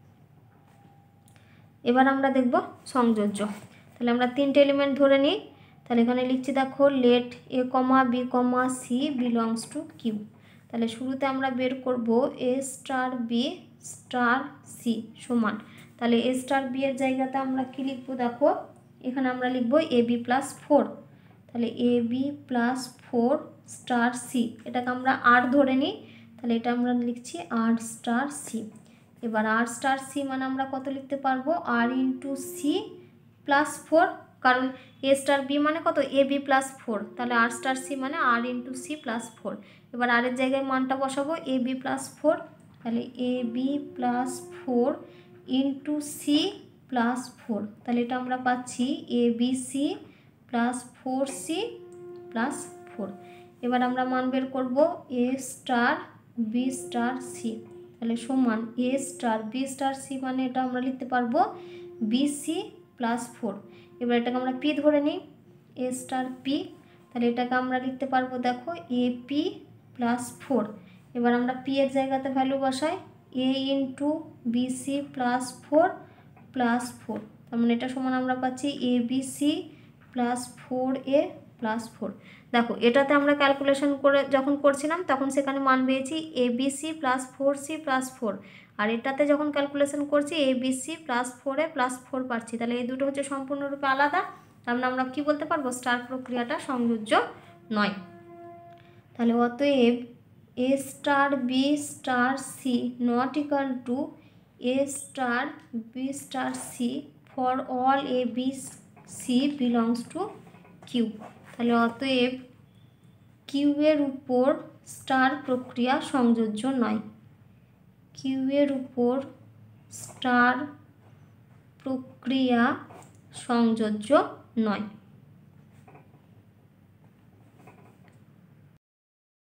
এবার আমরা দেখব সংযোজ্য। তাহলে আমরা তিনটে এলিমেন্ট ধরে নিই। তাহলে এখানে লিখছি দেখো, let A comma B comma C belongs to Q. তাহলে শুরুতে আমরা বের করব এ স্টার বি স্টার সি সমান, তাহলে এ স্টার বি এর জায়গাতে আমরা কি লিখবো দেখো, এখানে আমরা লিখব এ বি প্লাস 4। তাহলে a B plus 4 star c, এটাকে আমরা আর ধরে নিই, তাহলে এটা আমরা লিখছি আর স্টার সি। এবার আর স্টার সি মানে আমরা কত লিখতে পারবো, আর ইন্টু সি প্লাস 4, কারণ এ স্টার বি মানে কত, এ বি প্লাস 4, তাহলে আর স্টার সি মানে আর ইন্টু সি প্লাস 4। এবার আরের জায়গায় মানটা বসাবো এ বি প্লাস 4, তাহলে a B plus 4 into c plus 4, তাহলে এটা আমরা পাচ্ছি a B C plus 4c plus 4। এবার আমরা মান বের করবো a star B star C, তাহলে সমান এ স্টার বি স্টার সি মানে এটা আমরা লিখতে পারবো বি সি প্লাস 4। এবার এটাকে আমরা পি ধরে নিই, এ স্টার পি, তাহলে এটাকে আমরা লিখতে পারবো দেখো এ পি প্লাস 4। এবার আমরা পি এর জায়গাতে ভ্যালু বসাই a into b C plus 4 plus 4, তার মানে এটা সমান আমরা পাচ্ছি a B C plus 4a plus 4। দেখো এটাতে আমরা ক্যালকুলেশন করে যখন করছিলাম তখন সেখানে মান পেয়েছি a B C plus 4c plus 4, আর এটাতে যখন ক্যালকুলেশন করছি a B C plus 4a plus 4 পাচ্ছি। তাহলে এই দুটো হচ্ছে সম্পূর্ণরূপে আলাদা, তার মানে আমরা কী বলতে পারবো, স্টার প্রক্রিয়াটা সংযোজ্য নয়। তাহলে অতএব এ star B star c not equal to A star B star C for all A B C belongs to Q. তাহলে অতএব কিউ এর উপর স্টার প্রক্রিয়া সংযোজ্য নয়, কিউ এর উপর স্টার প্রক্রিয়া সংযোজ্য নয়।